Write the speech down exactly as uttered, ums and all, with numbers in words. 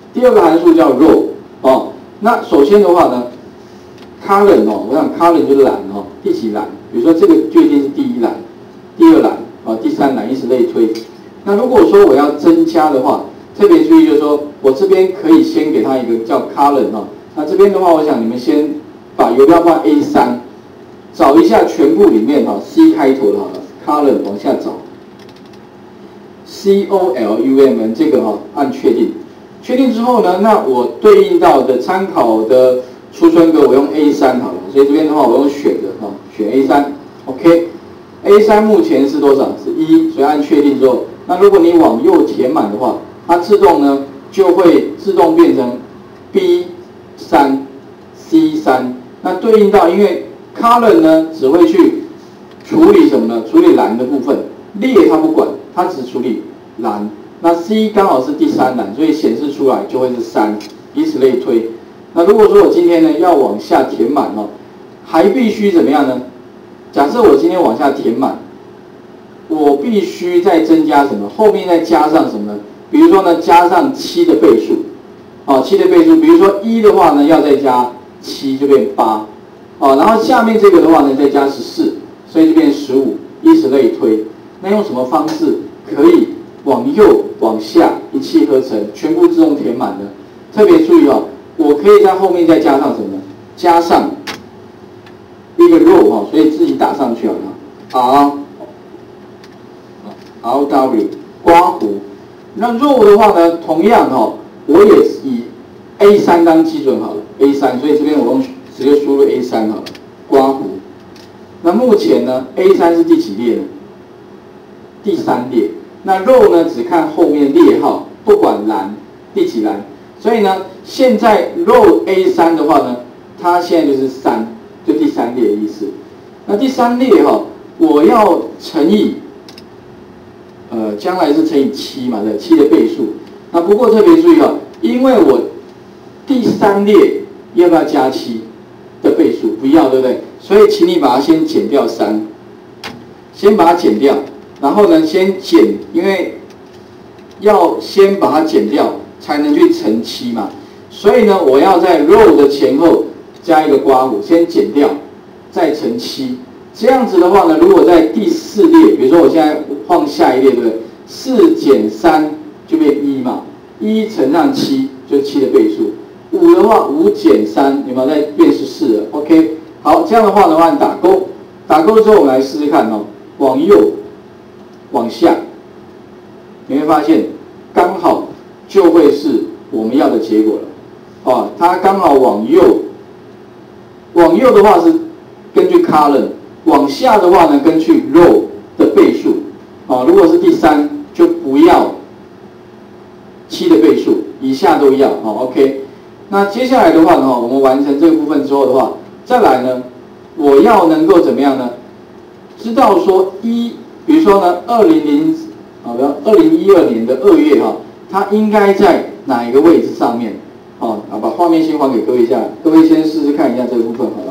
第二个函数叫 row 哦。那首先的话呢 ，column 哦，我想 column 就是栏哦，第几栏？比如说这个就一定是第一栏、第二栏啊、第三栏，以此类推。那如果说我要增加的话，特别注意就是说我这边可以先给它一个叫 column 哦。那这边的话，我想你们先把游标放 A 三， 找一下全部里面哈 C 开头的好了 ，column 往下找 ，C O L U M N 这个哈按确定，确定之后呢，那我对应到的参考的储存格我用 A 三 好了，所以这边的话我用选的哈，选 A 三 ，OK，A 三 目前是多少？是一，所以按确定之后，那如果你往右填满的话，它自动呢就会自动变成 B 三 C 三，那对应到因为 column 呢只会去处理什么呢？处理栏的部分，列它不管，它只处理栏。那 C 刚好是第三栏，所以显示出来就会是三，以此类推。那如果说我今天呢要往下填满哦，还必须怎么样呢？假设我今天往下填满，我必须再增加什么？后面再加上什么呢？比如说呢，加上七的倍数，哦，七的倍数，比如说一的话呢，要再加七就变八。哦，然后下面这个的话呢，再加十四，所以就变十五，以此类推。那用什么方式可以往右、往下一气呵成，全部自动填满呢？特别注意哦，我可以在后面再加上什么呢？加上一个 row 哈，所以自己打上去好了 ，R R W 刮弧。那 row 的话呢，同样哈，我也以 A 三 当基准好了 ，A 三，所以这边我用。直接输入 A 三 好了，刮弧。那目前呢 ，A 三 是第几列呢？第三列。那 row 呢，只看后面列号，不管栏第几栏。所以呢，现在 row A 三 的话呢，它现在就是三，就第三列的意思。那第三列哈，我要乘以，呃，将来是乘以七嘛，对，七的倍数。那不过特别注意哈，因为我第三列要不要加七？的倍数不要，对不对？所以请你把它先减掉三，先把它减掉，然后呢，先减，因为要先把它减掉，才能去乘七嘛。所以呢，我要在 row 的前后加一个刮弧，先减掉，再乘七。这样子的话呢，如果在第四列，比如说我现在放下一列，对不对？四减三就变一嘛，一乘上七就是七的倍数。五的话，五减三，有没有再变十四了 ？OK， 好，这样的话的话，打勾，打勾之后，我们来试试看哦，往右，往下，你会发现刚好就会是我们要的结果了。哦，它刚好往右，往右的话是根据 column， 往下的话呢，根据 row 的倍数。哦，如果是第三，就不要七的倍数，以下都要。哦 ，OK。那接下来的话呢，我们完成这个部分之后的话，再来呢，我要能够怎么样呢？知道说一，比如说呢，二零零啊，比如二零一二年的二月哈，它应该在哪一个位置上面？哦，啊，把画面先还给各位一下，各位先试试看一下这个部分好了。